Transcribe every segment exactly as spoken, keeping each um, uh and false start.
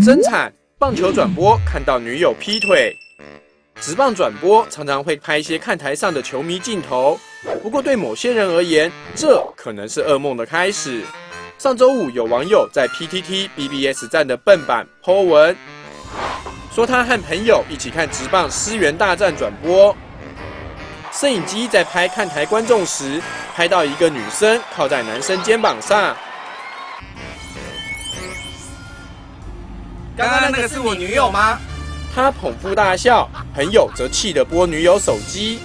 真惨！棒球转播看到女友劈腿。职棒转播常常会拍一些看台上的球迷镜头，不过对某些人而言，这可能是噩梦的开始。上周五有网友在 P T T B B S 站的笨版 po 文，说他和朋友一起看职棒狮猿大战转播，摄影机在拍看台观众时，拍到一个女生靠在男生肩膀上。 刚刚那个是我女友吗？ 他捧腹大笑，朋友则气得拨女友手机，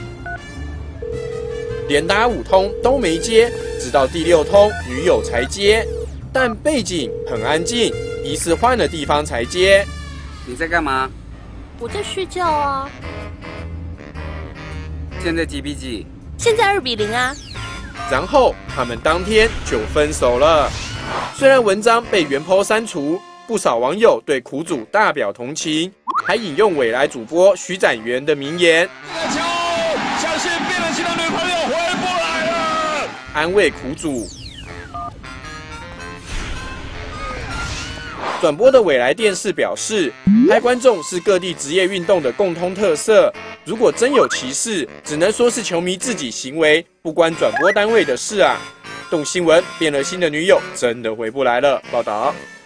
连打五通都没接，直到第六通女友才接，但背景很安静，疑似换了地方才接。 你在干嘛？ 我在睡觉啊。 现在几比几？ 现在二比零啊。 然后他们当天就分手了。虽然文章被原 po 删除，不少网友对苦主大表同情，还引用未来主播徐展元的名言：“ 这个球，相信变了心的女朋友回不来了。” 安慰苦主。转播的未来电视表示，拍观众是各地职业运动的共通特色，如果真有歧视，只能说是球迷自己行为，不关转播单位的事啊。动新闻变了心的女友真的回不来了。报道。